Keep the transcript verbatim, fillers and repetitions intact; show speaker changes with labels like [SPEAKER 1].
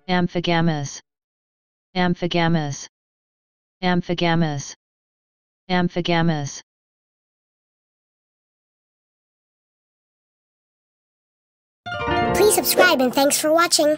[SPEAKER 1] amphigamous, amphigamous, amphigamous, amphigamous.
[SPEAKER 2] Please subscribe and thanks for watching.